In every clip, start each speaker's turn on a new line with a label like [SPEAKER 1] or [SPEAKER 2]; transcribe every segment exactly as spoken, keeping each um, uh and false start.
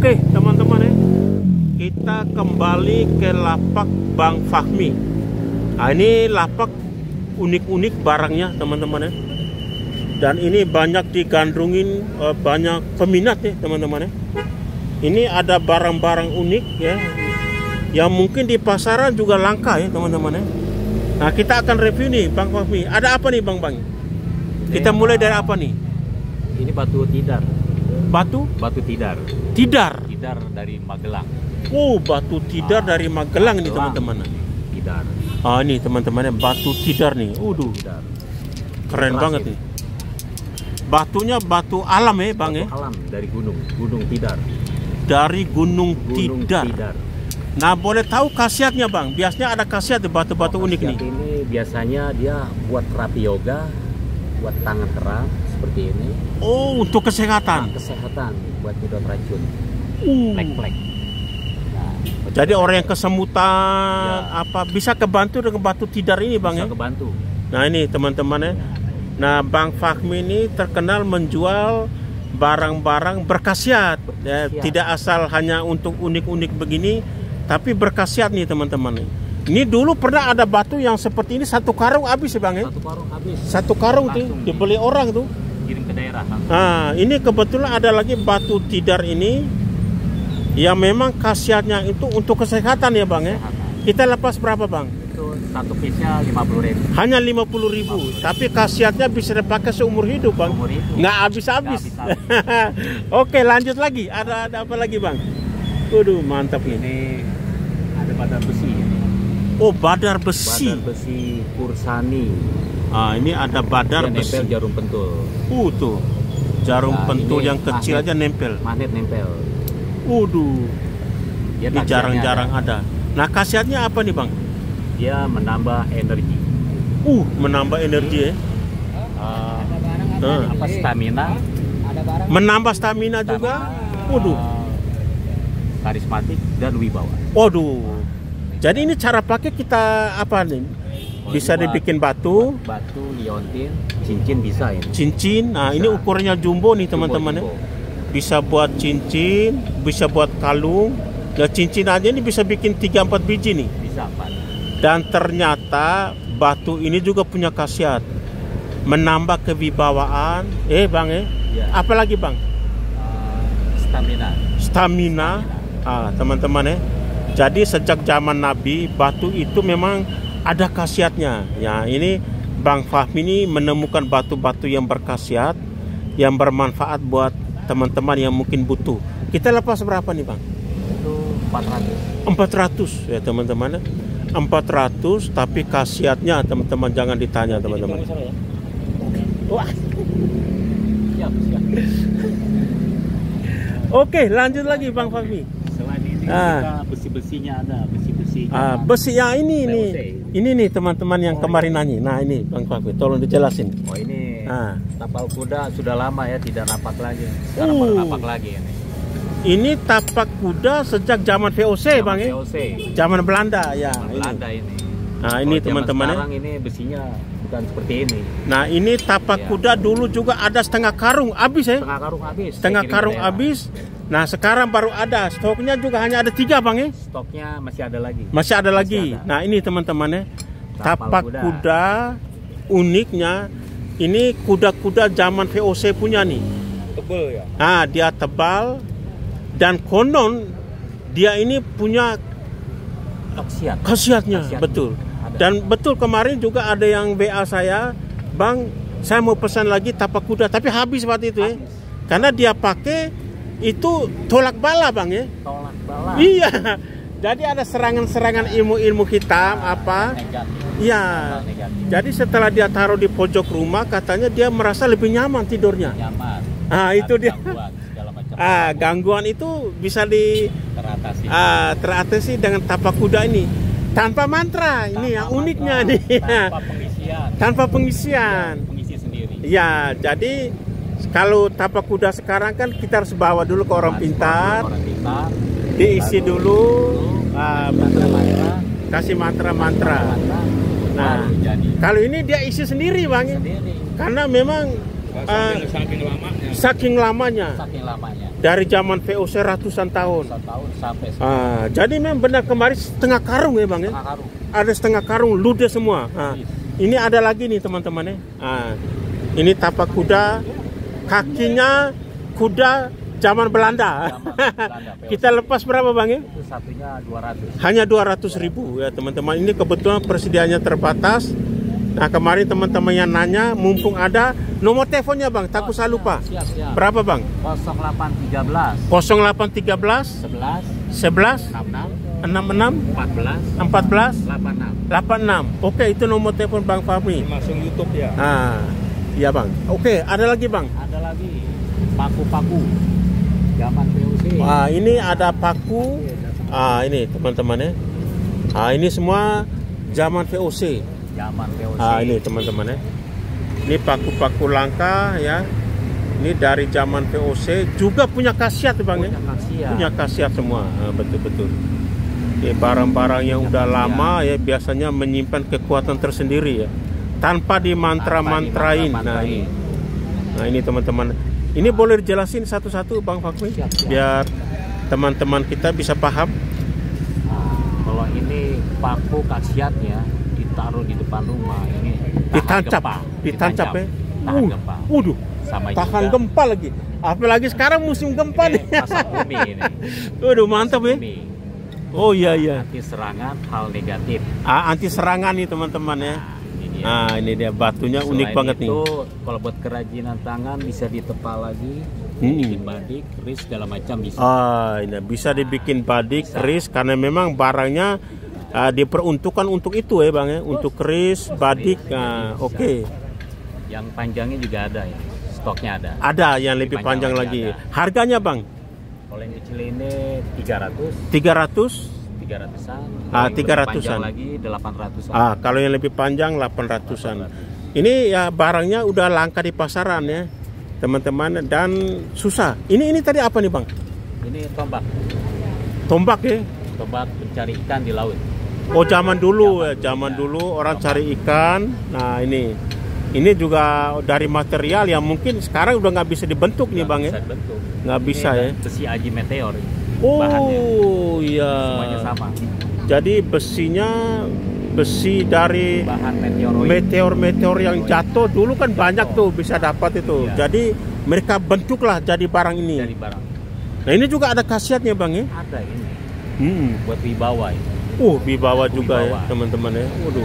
[SPEAKER 1] Oke teman-teman ya, kita kembali ke lapak Bang Fahmi. Nah ini lapak unik-unik barangnya teman-teman ya. Dan ini banyak digandrungin, banyak peminat ya teman-teman ya. Ini ada barang-barang unik ya, yang mungkin di pasaran juga langka ya teman-teman ya. Nah kita akan review nih Bang Fahmi. Ada apa nih Bang Bang? Kita mulai dari apa nih?
[SPEAKER 2] Ini batu tidar.
[SPEAKER 1] Batu?
[SPEAKER 2] Batu tidar.
[SPEAKER 1] Tidar.
[SPEAKER 2] Tidar dari Magelang.
[SPEAKER 1] Oh, batu tidar ah, dari Magelang nih teman-teman.
[SPEAKER 2] Tidar.
[SPEAKER 1] Ah ini teman-teman batu tidar nih. Uduh. Tidar. Keren Keras banget ini. nih. Batunya batu alam ya, Bang
[SPEAKER 2] batu
[SPEAKER 1] ya?
[SPEAKER 2] Alam dari gunung, Gunung Tidar.
[SPEAKER 1] Dari Gunung,
[SPEAKER 2] gunung
[SPEAKER 1] tidar.
[SPEAKER 2] tidar.
[SPEAKER 1] Nah, boleh tahu khasiatnya, Bang? Biasanya ada khasiat di batu-batu oh, unik nih.
[SPEAKER 2] Ini biasanya dia buat terapi yoga, buat tangan terang seperti ini.
[SPEAKER 1] Oh, untuk kesehatan.
[SPEAKER 2] Nah, kesehatan buat nyedot racun.
[SPEAKER 1] Uh.
[SPEAKER 2] Plek-plek. Nah,
[SPEAKER 1] jadi orang yang kesemutan ya. apa bisa kebantu dengan batu tidar ini, Bang
[SPEAKER 2] bisa
[SPEAKER 1] ya?
[SPEAKER 2] kebantu.
[SPEAKER 1] Nah, ini teman-teman ya. Nah, Bang Fahmi ini terkenal menjual barang-barang berkhasiat. Ya, tidak asal hanya untuk unik-unik begini, tapi berkhasiat nih teman-teman. Ini dulu pernah ada batu yang seperti ini satu karung habis ya Bang ya?
[SPEAKER 2] Satu karung habis.
[SPEAKER 1] Satu karung tuh dibeli orang tuh.
[SPEAKER 2] Kirim ke daerah.
[SPEAKER 1] Nah, ini kebetulan ada lagi batu tidar ini yang memang khasiatnya itu untuk kesehatan ya Bang ya. Kita lepas berapa Bang?
[SPEAKER 2] Itu satu piece-nya lima puluh ribu.
[SPEAKER 1] Hanya lima puluh ribu, tapi khasiatnya bisa dipakai seumur hidup Bang.
[SPEAKER 2] Seumur hidup.
[SPEAKER 1] Nggak habis-habis. Oke, lanjut lagi. Ada ada apa lagi Bang? Waduh, mantap
[SPEAKER 2] ini. Ini ada badar besi.
[SPEAKER 1] Oh, badar besi.
[SPEAKER 2] Badar besi Pursani.
[SPEAKER 1] Ah, ini ada badar
[SPEAKER 2] dia
[SPEAKER 1] besi.
[SPEAKER 2] Nempel jarum pentul.
[SPEAKER 1] Uh, tuh. Jarum nah, pentul yang kecil
[SPEAKER 2] magnet,
[SPEAKER 1] aja nempel.
[SPEAKER 2] Magnet nempel.
[SPEAKER 1] Waduh. Ini jarang-jarang ada. ada. Nah, khasiatnya apa nih, Bang?
[SPEAKER 2] Dia menambah energi.
[SPEAKER 1] Uh, menambah energi ya.
[SPEAKER 2] Uh, uh. Apa stamina?
[SPEAKER 1] Menambah stamina, stamina juga. Waduh.
[SPEAKER 2] Uh, karismatik dan wibawa.
[SPEAKER 1] Waduh. Jadi ini cara pakai kita apa nih? Bisa dibikin batu,
[SPEAKER 2] batu, liontin, cincin bisa ini.
[SPEAKER 1] Cincin. Nah, bisa. Ini ukurannya jumbo nih teman-teman ya. Bisa buat cincin, bisa buat kalung. Ya cincin aja ini bisa bikin tiga empat biji nih.
[SPEAKER 2] Bisa empat.
[SPEAKER 1] Dan ternyata batu ini juga punya khasiat menambah kewibawaan. Eh Bang eh. Ya. Apalagi Bang?
[SPEAKER 2] Uh, stamina.
[SPEAKER 1] Stamina. Ah, teman-teman eh. Jadi sejak zaman Nabi batu itu memang ada khasiatnya. Ya, ini Bang Fahmi ini menemukan batu-batu yang berkhasiat, yang bermanfaat buat teman-teman yang mungkin butuh. Kita lepas berapa nih Bang?
[SPEAKER 2] Itu empat ratus. empat
[SPEAKER 1] ratus ya teman-teman. empat ratus tapi khasiatnya teman-teman jangan ditanya teman-teman. Wah. Siap, siap. Oke, lanjut lagi Bang Fahmi.
[SPEAKER 2] Ah. Besi-besinya ada, besi-besi.
[SPEAKER 1] Ah, besi yang ini nih. Ini nih teman-teman yang oh, kemarin nanya. Nah, ini Bang Fahmi, tolong dijelasin.
[SPEAKER 2] Oh, ini
[SPEAKER 1] ah.
[SPEAKER 2] tapal kuda sudah lama ya tidak napak lagi. Sekarang uh. baru napak lagi ini.
[SPEAKER 1] Ini tapak kuda sejak zaman V O C, Bang ya.
[SPEAKER 2] V O C.
[SPEAKER 1] Zaman Belanda ya.
[SPEAKER 2] Zaman Belanda ini.
[SPEAKER 1] Nah, ini teman-teman ya.
[SPEAKER 2] Sekarang ini besinya bukan seperti ini.
[SPEAKER 1] Nah, ini tapak ya. kuda dulu juga ada setengah karung habis ya.
[SPEAKER 2] Setengah karung habis.
[SPEAKER 1] Setengah karung habis. Nah sekarang baru ada, stoknya juga hanya ada tiga Bang ya?
[SPEAKER 2] Stoknya masih ada lagi.
[SPEAKER 1] Masih ada masih lagi. Ada. Nah ini teman-teman ya, tapak kuda. kuda uniknya ini kuda-kuda zaman V O C punya nih.
[SPEAKER 2] Tebal ya?
[SPEAKER 1] Nah dia tebal dan konon dia ini punya
[SPEAKER 2] khasiat.
[SPEAKER 1] Khasiatnya, Khasiat betul. Ada. Dan betul kemarin juga ada yang W A saya, Bang saya mau pesan lagi tapak kuda, tapi habis waktu itu habis. ya. Karena dia pakai itu tolak bala Bang ya.
[SPEAKER 2] Tolak bala.
[SPEAKER 1] Iya. Jadi ada serangan-serangan ilmu-ilmu hitam nah, apa? Iya. Jadi setelah dia taruh di pojok rumah katanya dia merasa lebih nyaman tidurnya.
[SPEAKER 2] Nyaman.
[SPEAKER 1] Ah itu dia.
[SPEAKER 2] Gangguan, segala macam.
[SPEAKER 1] Ah gangguan itu bisa di
[SPEAKER 2] teratasi.
[SPEAKER 1] Ah teratasi dengan tapak kuda ini. Tanpa mantra. Tanpa ini yang mantra, uniknya nih.
[SPEAKER 2] Tanpa pengisian.
[SPEAKER 1] Tanpa pengisian.
[SPEAKER 2] Ya, pengisi sendiri.
[SPEAKER 1] Ya, jadi kalau tapak kuda sekarang kan kita harus bawa dulu ke orang pintar,
[SPEAKER 2] orang pintar
[SPEAKER 1] diisi dulu,
[SPEAKER 2] uh, mantra-mantra,
[SPEAKER 1] kasih mantra-mantra. Nah, kalau ini dia isi sendiri Bang,
[SPEAKER 2] sendiri.
[SPEAKER 1] Karena memang Uh,
[SPEAKER 3] saking lamanya.
[SPEAKER 1] Saking lamanya.
[SPEAKER 2] Saking lamanya.
[SPEAKER 1] Dari zaman V O C ratusan tahun.
[SPEAKER 2] Ratusan tahun sampai sekarang.
[SPEAKER 1] Ah, jadi memang benar kemarin setengah karung ya bang ya.
[SPEAKER 2] Setengah karung.
[SPEAKER 1] Ada setengah karung ludes semua. Ah, ini ada lagi nih teman-teman ya. Ah, ini tapak kuda, kakinya kuda zaman Belanda.
[SPEAKER 2] Zaman Belanda
[SPEAKER 1] Kita lepas berapa bang ya?
[SPEAKER 2] Itu satunya dua ratus.
[SPEAKER 1] Hanya dua ratus ribu ya teman-teman. Ini kebetulan persediaannya terbatas. Nah kemarin teman-teman yang nanya, mumpung ada nomor teleponnya bang, takut saya lupa.
[SPEAKER 2] Siap, siap.
[SPEAKER 1] Berapa bang?
[SPEAKER 2] nol delapan tiga belas.
[SPEAKER 1] nol delapan tiga belas.
[SPEAKER 2] sebelas.
[SPEAKER 1] sebelas.
[SPEAKER 2] enam enam.
[SPEAKER 1] enam enam.
[SPEAKER 2] empat belas.
[SPEAKER 1] empat belas.
[SPEAKER 2] delapan enam.
[SPEAKER 1] delapan enam. Oke, itu nomor telepon Bang Fahmi.
[SPEAKER 3] Langsung YouTube ya.
[SPEAKER 1] Ah, iya bang. Oke, ada lagi bang.
[SPEAKER 2] Ada lagi paku-paku zaman V O C.
[SPEAKER 1] Wah, ini ada paku. Ah, ini teman-teman ya. Ah, ini semua zaman V O C.
[SPEAKER 2] Zaman V O C.
[SPEAKER 1] Ah, ini teman-teman ya. Ini paku-paku langka ya. Ini dari zaman V O C, juga punya khasiat bang ya.
[SPEAKER 2] Punya khasiat.
[SPEAKER 1] Punya khasiat semua. Ah, betul-betul. Ini barang-barang yang udah lama ya, biasanya menyimpan kekuatan tersendiri ya. Tanpa dimantra-mantrain. Nah ini. Nah ini teman-teman. Ini boleh dijelasin satu-satu Bang Fahmi, biar teman-teman kita bisa paham.
[SPEAKER 2] Nah, kalau ini paku khasiatnya ditaruh di depan rumah ini tahan
[SPEAKER 1] Ditancap,
[SPEAKER 2] gempa.
[SPEAKER 1] ditancap ya.
[SPEAKER 2] Tahan
[SPEAKER 1] Uh,
[SPEAKER 2] gempa.
[SPEAKER 1] Waduh,
[SPEAKER 2] Sama
[SPEAKER 1] tahan
[SPEAKER 2] juga
[SPEAKER 1] gempa lagi. Apalagi sekarang musim gempa
[SPEAKER 2] ini
[SPEAKER 1] nih.
[SPEAKER 2] pasang bumi ini.
[SPEAKER 1] Waduh, mantap ya.
[SPEAKER 2] Bumi.
[SPEAKER 1] Oh iya iya.
[SPEAKER 2] Anti serangan hal negatif.
[SPEAKER 1] Ah, anti serangan nih teman-teman ya.
[SPEAKER 2] Nah, ini dia.
[SPEAKER 1] Nah ini dia batunya unik
[SPEAKER 2] Selain
[SPEAKER 1] banget
[SPEAKER 2] itu,
[SPEAKER 1] nih.
[SPEAKER 2] kalau buat kerajinan tangan bisa ditepa lagi,
[SPEAKER 1] Hmm.
[SPEAKER 2] bikin batik, keris segala macam bisa.
[SPEAKER 1] Ah, ini bisa dibikin badik,
[SPEAKER 2] Bisa.
[SPEAKER 1] keris, karena memang barangnya ah, diperuntukkan untuk itu ya bang ya, untuk keris, badik. Nah, oke. Okay.
[SPEAKER 2] Yang panjangnya juga ada ya, stoknya ada.
[SPEAKER 1] Ada yang lebih panjang,
[SPEAKER 2] panjang lagi
[SPEAKER 1] lagi.
[SPEAKER 2] ada.
[SPEAKER 1] Harganya bang?
[SPEAKER 2] Kalau yang kecil ini tiga ratus,
[SPEAKER 1] tiga ratus.
[SPEAKER 2] tiga ratusan.
[SPEAKER 1] Ah,
[SPEAKER 2] Yang
[SPEAKER 1] tiga
[SPEAKER 2] lebih
[SPEAKER 1] ratusan.
[SPEAKER 2] panjang lagi delapan ratusan.
[SPEAKER 1] Ah, kalau yang lebih panjang delapan ratusan. Ini ya barangnya udah langka di pasaran ya, teman-teman, dan susah. Ini ini tadi apa nih bang?
[SPEAKER 2] Ini tombak,
[SPEAKER 1] Tombak ya?
[SPEAKER 2] tombak pencari ikan di laut.
[SPEAKER 1] Oh zaman dulu ya,
[SPEAKER 2] Zaman
[SPEAKER 1] zaman
[SPEAKER 2] dulu,
[SPEAKER 1] dulu
[SPEAKER 2] ya.
[SPEAKER 1] orang cari ikan. Nah ini, ini juga dari material yang mungkin sekarang udah nggak bisa dibentuk nih
[SPEAKER 2] Nggak
[SPEAKER 1] bang ya,
[SPEAKER 2] bisa dibentuk.
[SPEAKER 1] nggak
[SPEAKER 2] Ini
[SPEAKER 1] bisa ya.
[SPEAKER 2] Besi aji meteor. Bahannya
[SPEAKER 1] Oh iya.
[SPEAKER 2] semuanya sama.
[SPEAKER 1] Jadi besinya besi dari
[SPEAKER 2] Bahan meteoroid.
[SPEAKER 1] meteor-meteor yang jatuh dulu kan banyak tuh bisa dapat itu.
[SPEAKER 2] Iya.
[SPEAKER 1] Jadi mereka bentuklah jadi barang ini.
[SPEAKER 2] Dari barang.
[SPEAKER 1] Nah ini juga ada khasiatnya bang ya.
[SPEAKER 2] Ada ini
[SPEAKER 1] Hmm.
[SPEAKER 2] buat wibawa ini.
[SPEAKER 1] Uh, wibawa juga ya
[SPEAKER 2] Wibawa.
[SPEAKER 1] teman-teman ya. Waduh.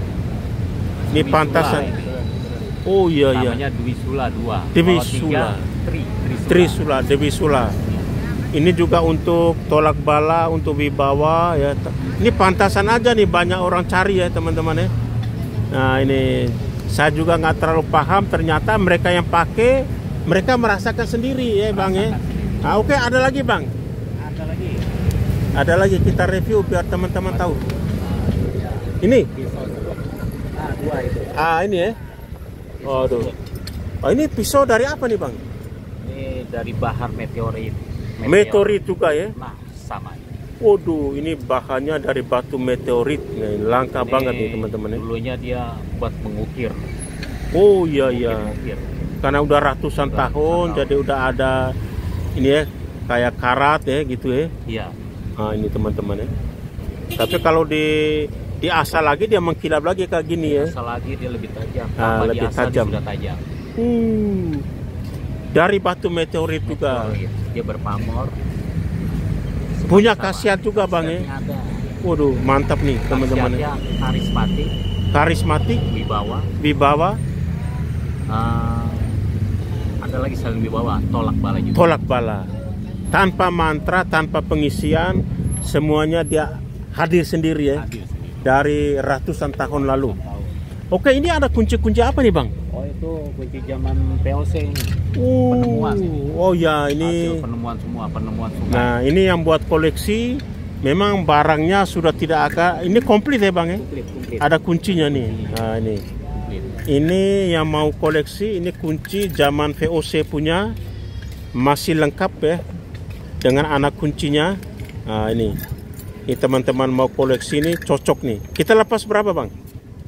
[SPEAKER 1] Ini
[SPEAKER 2] Dwi
[SPEAKER 1] pantasan.
[SPEAKER 2] Sula ini.
[SPEAKER 1] Oh iya iya.
[SPEAKER 2] Namanya Dwi Sula dua.
[SPEAKER 1] Dewi
[SPEAKER 2] Kalau tiga,
[SPEAKER 1] Sula.
[SPEAKER 2] Tri, Trisula.
[SPEAKER 1] Trisula, Dewi Sula. Ini juga untuk tolak bala, untuk wibawa ya. Ini pantasan aja nih, banyak orang cari ya teman-teman ya. Nah ini saya juga nggak terlalu paham, ternyata mereka yang pakai mereka merasakan sendiri ya bang ya. Nah, oke, ada lagi bang.
[SPEAKER 2] Ada lagi.
[SPEAKER 1] Ada lagi, kita review biar teman-teman tahu. Ini,
[SPEAKER 2] Ah, dua itu.
[SPEAKER 1] ah ini ya. Oh, aduh. Oh, ini pisau dari apa nih bang?
[SPEAKER 2] Ini dari bahan meteorit.
[SPEAKER 1] Meteorit juga ya.
[SPEAKER 2] Nah, sama.
[SPEAKER 1] Waduh, ini bahannya dari batu meteorit. Nah, ini langka
[SPEAKER 2] Ini
[SPEAKER 1] banget nih teman-teman ya.
[SPEAKER 2] Dulunya dia buat mengukir.
[SPEAKER 1] Oh iya iya.
[SPEAKER 2] Mengukir.
[SPEAKER 1] Karena udah ratusan
[SPEAKER 2] Udah
[SPEAKER 1] tahun,
[SPEAKER 2] ratusan
[SPEAKER 1] jadi udah ada ini ya, kayak karat ya gitu ya.
[SPEAKER 2] Iya.
[SPEAKER 1] Nah ini teman-teman ya. Tapi kalau di diasah lagi dia mengkilap lagi kayak gini ya.
[SPEAKER 2] Asal lagi dia lebih tajam.
[SPEAKER 1] Ah,
[SPEAKER 2] Tanpa
[SPEAKER 1] lebih
[SPEAKER 2] diasah dia
[SPEAKER 1] tajam.
[SPEAKER 2] sudah tajam.
[SPEAKER 1] Hmm. Dari batu meteorit juga.
[SPEAKER 2] Meteorit. Dia berpamor.
[SPEAKER 1] Punya
[SPEAKER 2] Sama.
[SPEAKER 1] khasiat juga bang ya.
[SPEAKER 2] Khasiatnya ada.
[SPEAKER 1] Waduh, mantap nih teman-teman ya.
[SPEAKER 2] Khasiatnya karismatik,
[SPEAKER 1] Karismatik,
[SPEAKER 2] wibawa.
[SPEAKER 1] wibawa,
[SPEAKER 2] Ah, ada lagi saling wibawa, tolak bala juga.
[SPEAKER 1] tolak bala. Tanpa mantra, tanpa pengisian, semuanya dia hadir sendiri ya.
[SPEAKER 2] Hadir sendiri.
[SPEAKER 1] Dari ratusan tahun lalu.
[SPEAKER 2] Tahu.
[SPEAKER 1] Oke, ini ada kunci-kunci apa nih bang?
[SPEAKER 2] Oh itu kunci zaman V O C ini.
[SPEAKER 1] Uh,
[SPEAKER 2] Penemuan.
[SPEAKER 1] Oh ya ini.
[SPEAKER 2] Hasil penemuan semua, penemuan sungai.
[SPEAKER 1] Nah ini yang buat koleksi. Memang barangnya sudah tidak ada. Ini komplit ya bang ya?
[SPEAKER 2] Komplit, komplit.
[SPEAKER 1] Ada kuncinya nih. Nah ini.
[SPEAKER 2] Komplit.
[SPEAKER 1] Ini yang mau koleksi. Ini kunci zaman V O C punya. Masih lengkap ya. Dengan anak kuncinya. Nah ini. Ini teman-teman mau koleksi ini cocok nih. Kita lepas berapa bang?
[SPEAKER 2] lima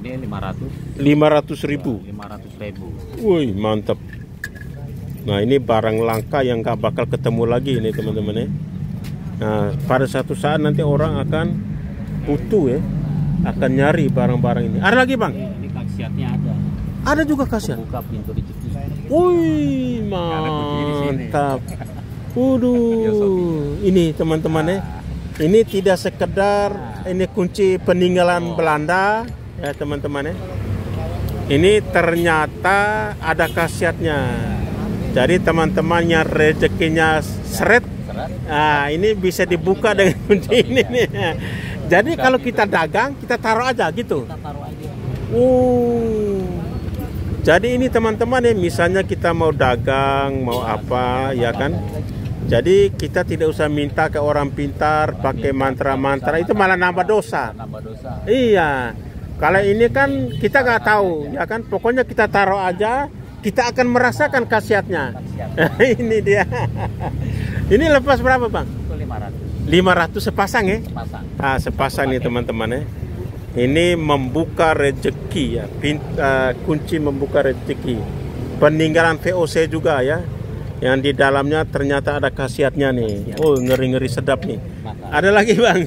[SPEAKER 2] Ini lima ratus.
[SPEAKER 1] lima ratus ribu.
[SPEAKER 2] lima ratus ribu.
[SPEAKER 1] Wih, mantap. Nah, ini barang langka yang gak bakal ketemu lagi ini teman-teman ya. Nah, pada satu saat nanti orang akan butuh ya, akan nyari barang-barang ini. Ada lagi bang?
[SPEAKER 2] Ini khasiatnya ada.
[SPEAKER 1] Ada juga khasiat.
[SPEAKER 2] Buka pintu rezeki.
[SPEAKER 1] Wih, mantap. Waduh, ini teman-teman ya. Ini tidak sekedar ini kunci peninggalan Belanda ya teman-teman ya. Ini ternyata ada khasiatnya. Jadi teman-temannya rezekinya seret. Nah, ini bisa dibuka dengan kunci ini nih. Jadi kalau kita dagang, kita taruh aja gitu.
[SPEAKER 2] Kita taruh aja.
[SPEAKER 1] Uh. Jadi ini teman-teman ya, misalnya kita mau dagang, mau apa, ya kan? Jadi kita tidak usah minta ke orang pintar pakai mantra-mantra, itu malah nambah dosa.
[SPEAKER 2] Nambah dosa.
[SPEAKER 1] Iya. Kalau ini kan kita nggak tahu, ya kan? Pokoknya kita taruh aja, kita akan merasakan khasiatnya. Ini dia. Ini lepas berapa bang?
[SPEAKER 2] lima ratus.
[SPEAKER 1] lima ratus sepasang ya?
[SPEAKER 2] Sepasang.
[SPEAKER 1] Ah, sepasang nih teman-teman ya. Ini membuka rezeki ya, Pint, uh, kunci membuka rezeki. Peninggalan V O C juga ya, yang di dalamnya ternyata ada khasiatnya nih. Oh, ngeri-ngeri sedap nih. Ada lagi bang?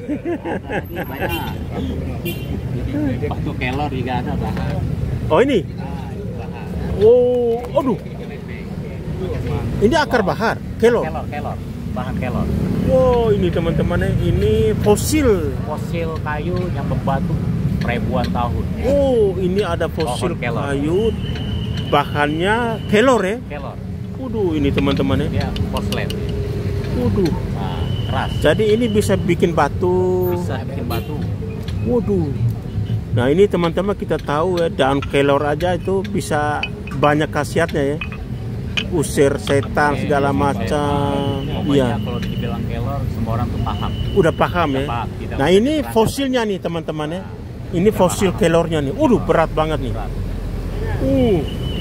[SPEAKER 2] Batu kelor juga ada bahan.
[SPEAKER 1] Oh ini? Oh, aduh. Ini akar bahar, kelor.
[SPEAKER 2] Kelor, kelor, bahan kelor.
[SPEAKER 1] Wow, ini teman-teman ya, ini fosil.
[SPEAKER 2] Fosil kayu yang berbatu ribuan tahun.
[SPEAKER 1] Oh, ini ada fosil kayu, bahannya kelor ya?
[SPEAKER 2] Kelor.
[SPEAKER 1] Waduh, ini teman-teman ya.
[SPEAKER 2] Dia porselen.
[SPEAKER 1] Waduh.
[SPEAKER 2] Nah, keras.
[SPEAKER 1] Jadi ini bisa bikin batu.
[SPEAKER 2] Bisa bikin batu.
[SPEAKER 1] Waduh. Nah, ini teman-teman kita tahu ya, daun kelor aja itu bisa banyak khasiatnya ya. Usir setan
[SPEAKER 2] Oke,
[SPEAKER 1] segala macam. Iya.
[SPEAKER 2] Kalau dibilang kelor, semua orang tuh paham.
[SPEAKER 1] Udah paham ya.
[SPEAKER 2] Paham,
[SPEAKER 1] nah, ini fosilnya nih teman-teman ya. Ini fosil kelornya nih. Waduh, berat banget nih. Uh.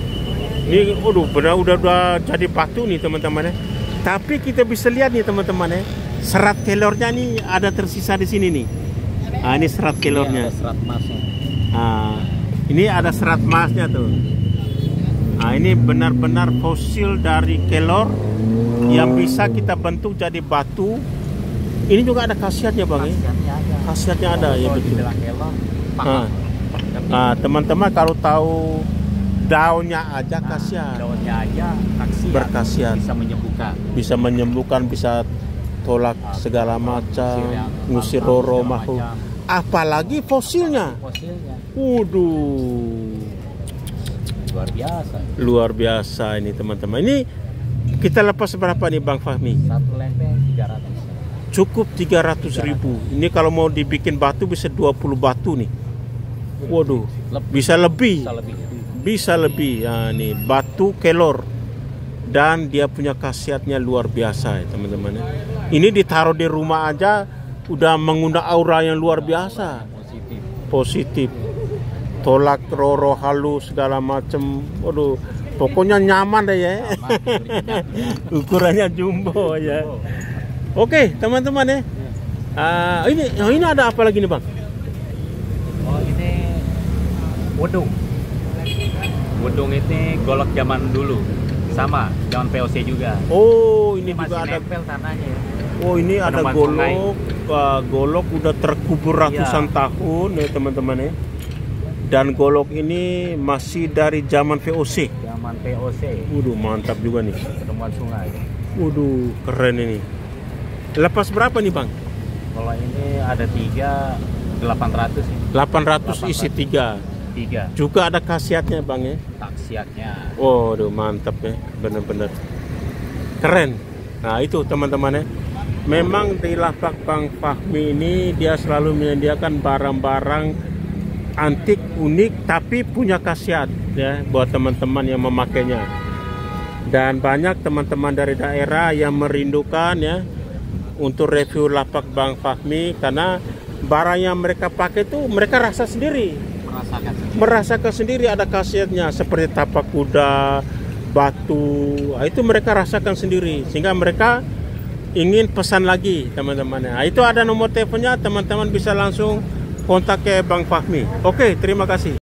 [SPEAKER 1] Ini waduh, benar udah udah jadi batu nih teman-teman ya. Tapi kita bisa lihat nih teman-teman ya. Serat kelornya nih ada tersisa di sini nih. Nah, ini serat kelornya.
[SPEAKER 2] Ini serat emasnya.
[SPEAKER 1] Nah, ini ada serat emasnya tuh. Nah, ini benar-benar fosil dari kelor yang bisa kita bentuk jadi batu. Ini juga ada khasiatnya bang.
[SPEAKER 2] Khasiatnya ada.
[SPEAKER 1] Khasiatnya ada ya betul.
[SPEAKER 2] Kelor,
[SPEAKER 1] Nah, nah teman-teman kalau tahu daunnya aja
[SPEAKER 2] nah,
[SPEAKER 1] khasiat.
[SPEAKER 2] Daunnya aja khasiat.
[SPEAKER 1] Berkhasiat.
[SPEAKER 2] Bisa menyembuhkan.
[SPEAKER 1] Bisa menyembuhkan, bisa tolak segala macam, ngusir roh makhluk. Apalagi fosilnya.
[SPEAKER 2] Fosilnya.
[SPEAKER 1] Waduh.
[SPEAKER 2] Luar biasa.
[SPEAKER 1] Luar biasa ini teman-teman. Ini kita lepas berapa nih Bang Fahmi?
[SPEAKER 2] Satu lempeng tiga ratus.
[SPEAKER 1] Cukup tiga ratus ribu. Ini kalau mau dibikin batu bisa dua puluh batu nih. Waduh. Bisa lebih.
[SPEAKER 2] Bisa lebih.
[SPEAKER 1] Bisa lebih. Ya, nih batu kelor. Dan dia punya khasiatnya luar biasa ya teman-teman. Ini ditaruh di rumah aja udah mengundang aura yang luar biasa.
[SPEAKER 2] Positif.
[SPEAKER 1] Positif. Tolak roh halus segala macem. Waduh, pokoknya nyaman deh ya. Nyaman, ukurannya jumbo ya. Oke teman-teman ya. Uh, ini, oh, ini ada apa lagi nih bang?
[SPEAKER 2] Oh ini wedung. Wedung ini golok zaman dulu, sama zaman V O C juga.
[SPEAKER 1] Oh ini, ini juga
[SPEAKER 2] masih
[SPEAKER 1] ada.
[SPEAKER 2] Nempel tanahnya.
[SPEAKER 1] Oh ini ada golok, uh, golok udah terkubur ratusan iya. tahun ya teman-teman ya. Dan golok ini masih dari zaman V O C.
[SPEAKER 2] Zaman V O C.
[SPEAKER 1] Waduh, mantap juga nih.
[SPEAKER 2] Pertemuan sungai.
[SPEAKER 1] Waduh, keren ini. Lepas berapa nih bang?
[SPEAKER 2] Kalau ini ada tiga, delapan ratus.
[SPEAKER 1] delapan ratus isi tiga.
[SPEAKER 2] Tiga.
[SPEAKER 1] Juga ada khasiatnya bang ya?
[SPEAKER 2] Khasiatnya.
[SPEAKER 1] Waduh, mantap ya, bener-bener. Keren. Nah itu teman-teman ya. Memang di lapak Bang Fahmi ini dia selalu menyediakan barang-barang antik, unik, tapi punya khasiat ya buat teman-teman yang memakainya. Dan banyak teman-teman dari daerah yang merindukan ya untuk review lapak Bang Fahmi karena barang yang mereka pakai itu mereka rasa sendiri.
[SPEAKER 2] Merasakan sendiri.
[SPEAKER 1] Merasakan sendiri ada khasiatnya seperti tapak kuda, batu. Nah, itu mereka rasakan sendiri sehingga mereka ingin pesan lagi teman-teman. Nah, itu ada nomor teleponnya, teman-teman bisa langsung kontak ke Bang Fahmi. Oke, terima kasih.